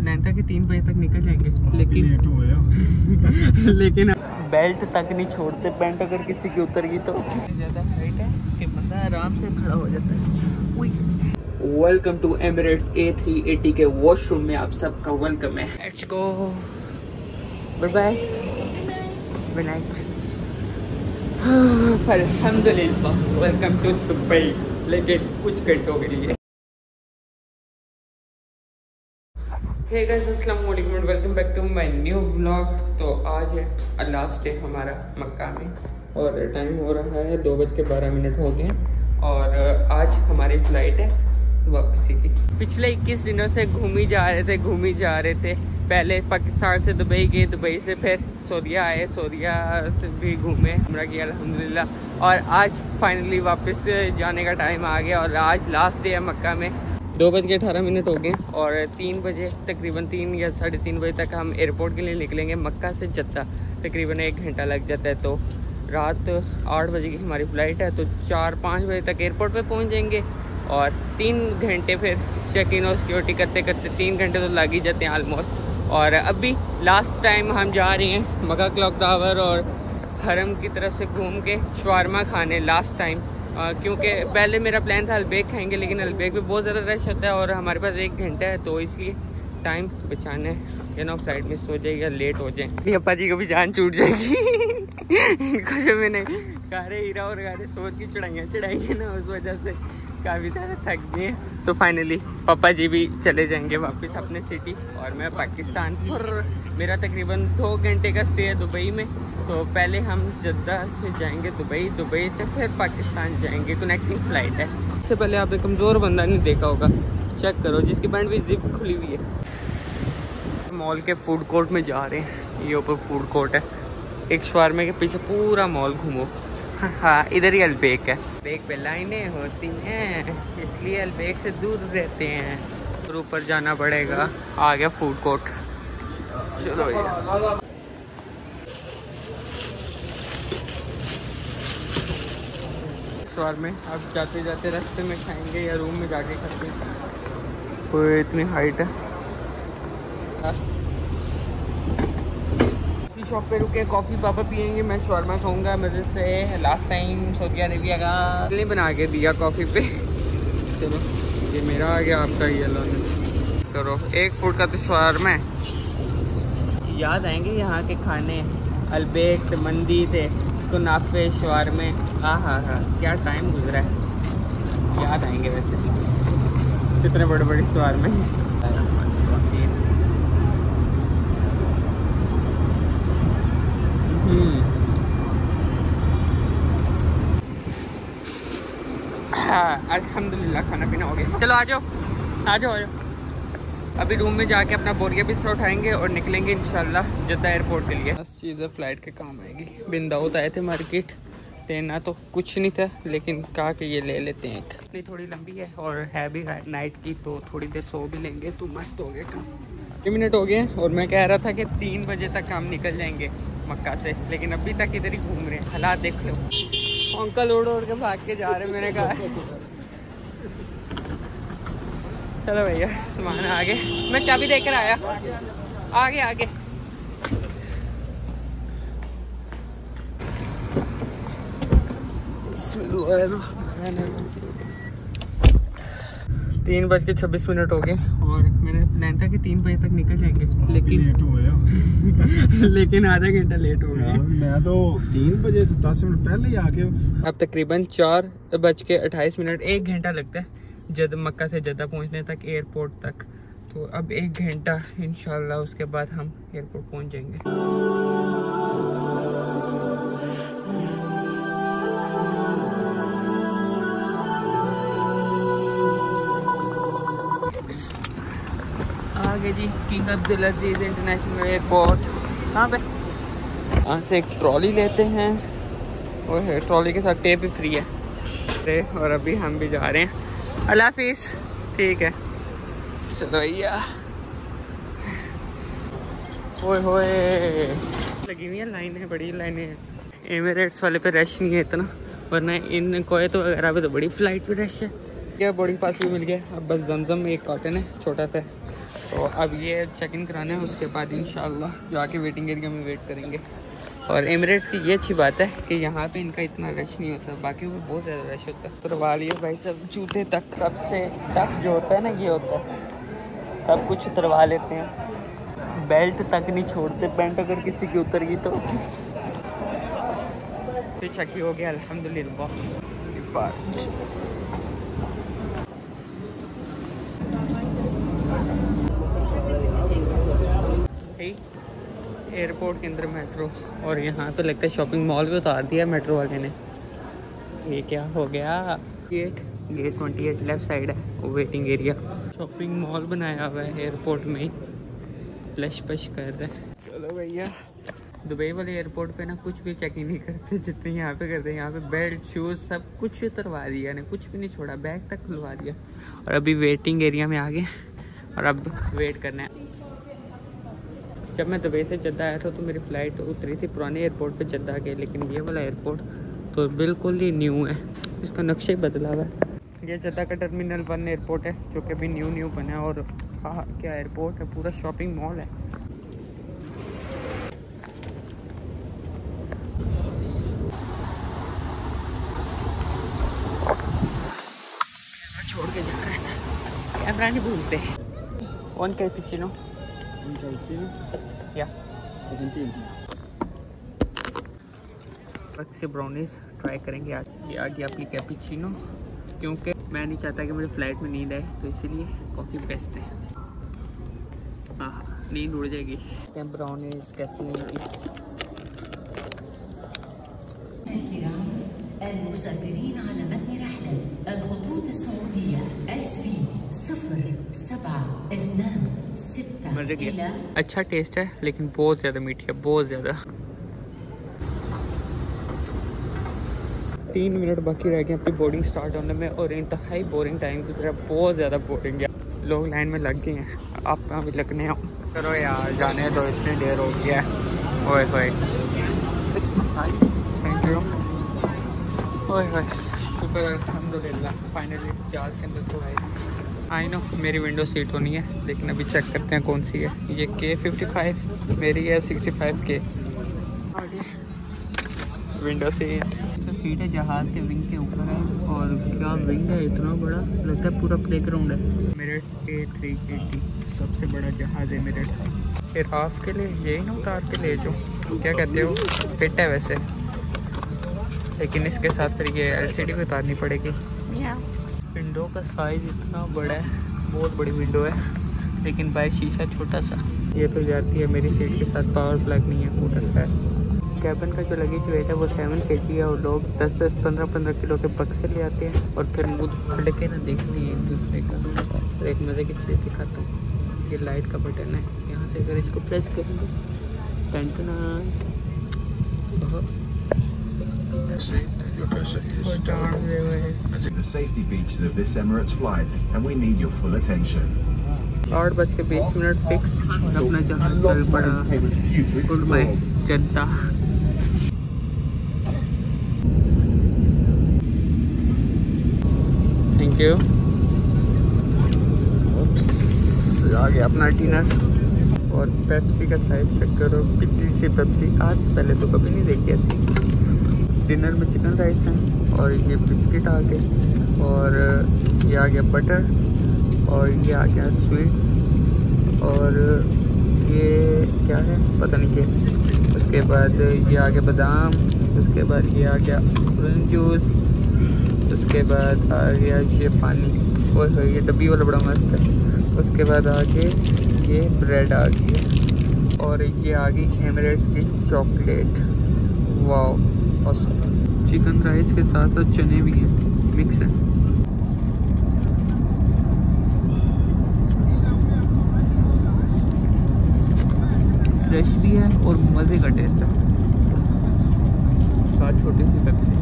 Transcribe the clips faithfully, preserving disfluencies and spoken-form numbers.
Plan था कि तीन बजे तक निकल जाएंगे, लेकिन लेट हो गया। लेकिन बेल्ट तक नहीं छोड़ते, पैंट अगर किसी की उतर गई तो ज़्यादा हाइट है कि बंदा आराम से खड़ा हो जाता है। Welcome to Emirates A three eighty के वॉशरूम में आप सबका वेलकम है। Let's go, bye bye, good night. अल्हम्दुलिल्लाह, वेलकम टू दुबई, लेकिन कुछ घंटों के लिए। हे गाइस, अस्सलाम वालेकुम and welcome back to my new vlog. तो आज है लास्ट डे हमारा मक्का में और टाइम हो रहा है दो बज के बारह मिनट हो गए और आज हमारी फ्लाइट है वापसी की। पिछले इक्कीस दिनों से घूम ही जा रहे थे घूम ही जा रहे थे पहले पाकिस्तान से दुबई गए, दुबई से फिर सऊदीया आए, सऊदीया से भी घूमे, उम्रा किया अल्हम्दुलिल्लाह। और आज फाइनली वापस जाने का टाइम आ गया और आज लास्ट डे है मक्का में। दो बज के अठारह मिनट हो गए और तीन बजे तकरीबन तीन या साढ़े तीन बजे तक हम एयरपोर्ट के लिए निकलेंगे। मक्का से जद्दा तकरीबन एक घंटा लग जाता है, तो रात आठ बजे की हमारी फ़्लाइट है, तो चार पाँच बजे तक एयरपोर्ट पे पहुंच जाएंगे और तीन घंटे फिर चेक इन और सिक्योरिटी करते करते तीन घंटे तो लग ही जाते हैं ऑलमोस्ट। और अभी लास्ट टाइम हम जा रहे हैं मक्का क्लॉक टावर और हरम की तरफ से घूम के शवारमा खाने लास्ट टाइम, क्योंकि पहले मेरा प्लान था अलबेग खाएंगे, लेकिन अलबेग में बहुत ज़्यादा रश होता है और हमारे पास एक घंटा है, तो इसलिए टाइम बचाने यू नो फ्लाइट मिस हो जाएगी या लेट हो जाए। अप्पा जी को भी जान छूट जाएगी। इनको जो मैंने गारे हीरा और गारे सोच की चढ़ाइयाँ चढ़ाई है ना, उस वजह से काफ़ी ज़्यादा थक गए हैं। तो फाइनली पापा जी भी चले जाएंगे वापस अपने सिटी और मैं पाकिस्तान। और मेरा तकरीबन दो घंटे का स्टे है दुबई में, तो पहले हम जद्दा से जाएंगे दुबई, दुबई से फिर पाकिस्तान जाएंगे, कनेक्टिंग फ़्लाइट है। इससे पहले आपने कमज़ोर बंदा नहीं देखा होगा, चेक करो जिसकी पैंट भी जिप खुली हुई है। मॉल के फूड कोर्ट में जा रहे हैं, ये ऊपर फूड कोर्ट है, एक शवारमे के पीछे पूरा मॉल घूमो। हाँ, इधर ही अलबेग है। अलबेग पे लाइनें होती हैं इसलिए अलबेग से दूर रहते हैं, और ऊपर जाना पड़ेगा। आ गया फूड कोर्ट, चलो यार। शवार में अब जाते जाते रास्ते में खाएंगे या रूम में जाके खाते हैं। कोई इतनी हाइट है। कॉफ़ी शॉप पे रुके, कॉफ़ी पापा पियेंगे, मैं शवारमा खाऊंगा मज़े से। लास्ट टाइम सऊदी अरेबिया का नहीं बना के दिया कॉफ़ी पे। चलो ये मेरा आ गया, आपका ये लो करो। एक फूड का तो शवारमा है। याद आएंगे यहाँ के खाने, अलबेग थे, मंदी थे, कुनाफे, शवारमे। हाँ हाँ हाँ, क्या टाइम गुजरा है, याद आएंगे वैसे कितने बड़े बड़े शवारमे। हाँ अल्हम्दुलिल्लाह, खाना पीना हो गया। चलो आ जाओ आ जाओ आ जाओ। अभी रूम में जाके अपना बोरिया बिस्तर उठाएंगे और निकलेंगे इंशाल्लाह जद्दा एयरपोर्ट के लिए। बस चीज़ें फ़्लाइट के काम आएगी। बिन दाऊद आए थे मार्केट, लेना तो कुछ नहीं था लेकिन कहा कि ये ले लेते हैं। इतनी थोड़ी लंबी है और है भी नाइट की, तो थोड़ी देर सो भी लेंगे तो मस्त हो गया काम। छः मिनट हो गए और मैं कह रहा था कि तीन बजे तक हम निकल जाएंगे मक्का से, लेकिन अभी तक इधर ही घूम रहे हैं। हालात देख लो, अंकल उड़ उड़ के भाग के जा रहे हैं। मैंने कहा चलो भैया सामान आ गए, मैं चाबी देकर आया। आगे आगे तीन बज के छब्बीस मिनट हो गए और मैंने प्लान था कि तीन बजे तक निकल जाएंगे, लेकिन लेट हो गया। लेकिन आधा घंटा लेट हो गया। मैं तो तीन बजे से दस मिनट पहले ही आके। अब तकरीबन चार बज के अट्ठाईस मिनट, एक घंटा लगता है जद मक्का से जद्दा पहुंचने तक, एयरपोर्ट तक। तो अब एक घंटा इंशाल्लाह, उसके बाद हम एयरपोर्ट पहुंच जाएंगे। आगे जी King Abdul Aziz international airport. कहाँ पे? यहाँ से एक ट्रॉली लेते हैं, वो है ट्रॉली के साथ टेप भी फ्री है। और अभी हम भी जा रहे हैं। अल्लाह हाफिज़। ठीक है चलो भैया। ओए होए लगी हुई है लाइनें, बड़ी लाइनें हैं। एमिरेट्स वाले पे रश नहीं है इतना, वरना इन कोयत वगैरह पे तो बड़ी फ़्लाइट पे रश है। क्या बोर्डिंग पास भी मिल गया। अब बस जमजम में एक कॉटन है छोटा सा, तो अब ये चेक इन कराना है, उसके बाद इंशाल्लाह जाके वेटिंग एरिया में वेट करेंगे। और एमिरेट्स की ये अच्छी बात है कि यहाँ पे इनका इतना रश नहीं होता, बाकी में बहुत ज़्यादा रश होता है। तो वालिए भाई सब जूते तक, सबसे टफ जो होता है ना ये होता है, सब कुछ उतरवा लेते हैं, बेल्ट तक नहीं छोड़ते, पैंट अगर किसी की उतर गई तो चकी हो गया अल्हम्दुलिल्लाह। एयरपोर्ट के अंदर मेट्रो, और यहाँ पे लगता है शॉपिंग मॉल भी उतार दिया मेट्रो वाले ने। ये क्या हो गया? गेट गेट अट्ठाईस लेफ्ट साइड है वेटिंग एरिया। शॉपिंग मॉल बनाया हुआ है एयरपोर्ट में ही, लश पश कर रहे हैं। चलो भैया, दुबई वाले एयरपोर्ट पे ना कुछ भी चेक ही नहीं करते जितने यहाँ पे करते हैं। यहाँ पे बेल्ट शूज़ सब कुछ उतरवा दिया ने, कुछ भी नहीं छोड़ा, बैग तक खुलवा दिया। और अभी वेटिंग एरिया में आ गए और अब वेट करना है। जब मैं दुबई से जद्दा आया था तो मेरी फ़्लाइट उतरी थी पुराने एयरपोर्ट पे जद्दा के, लेकिन ये वाला एयरपोर्ट तो बिल्कुल ही न्यू है, इसका नक्शा ही बदला हुआ है। ये जद्दा का टर्मिनल वन एयरपोर्ट है जो कि अभी न्यू न्यू बना है। और हाँ, क्या एयरपोर्ट है, पूरा शॉपिंग मॉल है। छोड़ के जा रहा था, कैमरा नहीं भूलते। वन कैपुचिनो या से ब्राउनीज ट्राई करेंगे आज। ये आ गया अपनी कैपुचिनो, क्योंकि मैं नहीं चाहता कि मुझे फ़्लाइट में नींद आए, तो इसीलिए कॉफ़ी बेस्ट है। हाँ, नींद उड़ जाएगी। ब्राउनीज कैसी हैं इनकी? المسافرين على متن رحلة الخطوط السعودية إس في صفر سبعة اثنان ستة إلى। अच्छा टेस्ट है लेकिन बहुत ज़्यादा मीठी है, बहुत ज़्यादा। तीन मिनट बाकी रह गए अपनी बोर्डिंग स्टार्ट होने में, और इंतहाई बोरिंग टाइम गुजरा, बहुत ज़्यादा बोरिंग है। लोग लाइन में लग गए हैं, आप कहाँ भी लगने आओ। करो यार, जाने दो, इतनी देर हो गया है। ओए होए, थैंक यू। ओए होए, शुक्र अल्हम्दुलिल्लाह, फाइनली जहाज़ के अंदर तो आए। आई नो मेरी विंडो सीट होनी है, लेकिन अभी चेक करते हैं कौन सी है। ये के फिफ्टी फाइव, मेरी है सिक्सटी फाइव के। विंडो सीट तो सीट है जहाज़ के विंग के ऊपर है, और क्या विंग है, इतना बड़ा लगता है पूरा प्ले ग्राउंड है। एमिरेट्स ए थ्री एटी सबसे बड़ा जहाज़ है एमिरेट्स का। फिर हाफ के लिए यही ना उतार के ले जाओ, क्या कहते हो? फिट है वैसे, लेकिन इसके साथ फिर ये एलसीडी भी उतारनी पड़ेगी। विंडो का साइज़ इतना बड़ा है, बहुत बड़ी विंडो है, लेकिन बाय शीशा छोटा सा। ये तो जाती है मेरी सीट के साथ, पावर प्लग नहीं है, कूलर है। कैबिन का जो लगेज वेट है वो सेवन के जी है, और लोग दस दस पंद्रह पंद्रह किलो के बक्से ले आते हैं, और फिर मुँह फट के ना देखते हैं एक दूसरे का। तो एक मज़े की चीज़ दिखाता हूँ, ये लाइट का बटन है, यहाँ से अगर इसको प्रेस करेंगे टेंटना the safety features of this Emirates flight, and we need your full attention. आठ बज के बीस मिनट फिक्स, अपना जहाज चल पड़ा good bye Jeddah. Thank you. आ गया अपना डिनर, और पेप्सी का साइज चेक करो, कितनी सी पेप्सी, आज पहले तो कभी नहीं देखी ऐसी। डिनर में चिकन राइस है, और ये बिस्किट आ गए, और ये आ गया बटर, और ये आ गया स्वीट्स, और ये क्या है पता नहीं क्या। उसके बाद ये आ गया बादाम, उसके बाद ये आ गया ऑरेंज जूस, उसके बाद आ गया ये पानी, और ये डब्बी वाला बड़ा मस्त है। उसके बाद आगे ये ब्रेड आ गई है, और ये आ गई एमिरेट्स की चॉकलेट। वाह, चिकन राइस के साथ साथ चने भी हैं, मिक्स है। फ्रेश भी है और मज़े का टेस्ट है। साथ छोटी सी पेप्सी।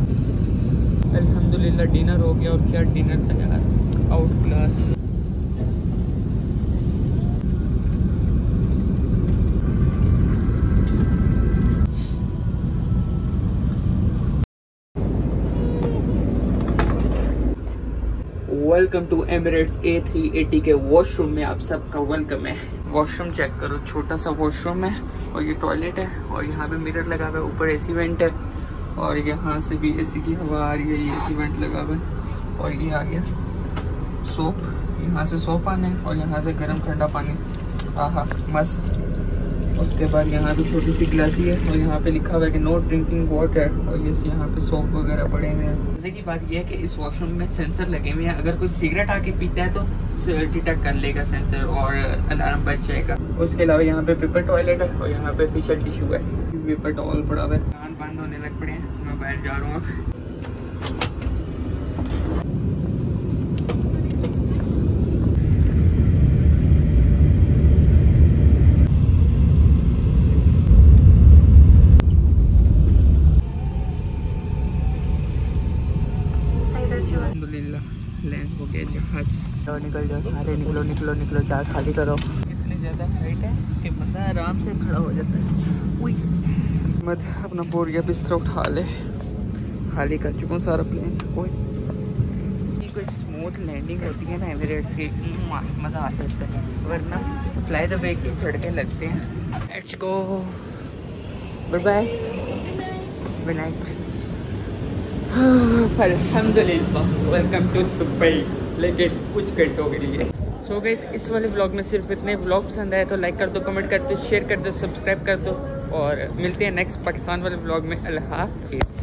अल्हम्दुलिल्लाह डिनर हो गया, और क्या डिनर था यार, outclass. Welcome to Emirates A three eighty के वॉशरूम में आप सबका वेलकम है। वॉशरूम चेक करो, छोटा सा वॉशरूम है और ये टॉयलेट है और यहाँ पे मिरर लगा हुआ है, ऊपर एसी वेंट है और यहाँ से भी एसी की हवा आ रही है, ये एसी वेंट लगा हुआ है। और ये आ गया सोप, यहाँ से सोप आने और यहाँ से गर्म ठंडा पानी, आहा मस्त। उसके बाद यहाँ पे छोटी सी गिलासी है और यहाँ पे लिखा हुआ है कि नो ड्रिंकिंग वाटर और ये यहाँ पे सोप वगैरह पड़े हुए हैं। जैसे की बात यह है कि इस वॉशरूम में सेंसर लगे हुए हैं, अगर कोई सिगरेट आके पीता है तो डिटेक्ट कर लेगा सेंसर और अलार्म बच जाएगा। उसके अलावा यहाँ पे पेपर टॉयलेट है और यहाँ पे फेशियल टिश्यू है, पेपर टॉवल पड़ा हुआ है। कान बंद होने लग पड़े हैं तो मैं बाहर जा रहा हूँ। लैंड हो गया जहाज, निकल जाओ सारे, निकलो निकलो निकलो, जहाज खाली करो। इतनी ज़्यादा हाइट है कि बंदा आराम से खड़ा हो जाता है। उई मत अपना बोरिया बिस्तर उठा ले, खाली कर चुका हूँ सारा प्लेन। कोई कोई स्मूथ लैंडिंग होती है ना एमिरेट्स की, मज़ा आ जाता है, वरना फ्लाई द वे के झटके लगते हैं। Let's go, bye bye, good night. अल्हम्दुलिल्लाह, वेलकम टू दुबई, लेकिन कुछ घंटों के लिए। सो गाइस, इस वाले ब्लॉग में सिर्फ इतने। ब्लॉग पसंद आए तो लाइक कर दो, कमेंट कर दो, शेयर कर दो, सब्सक्राइब कर दो और मिलते हैं नेक्स्ट पाकिस्तान वाले ब्लॉग में। अल्लाह हाफिज़।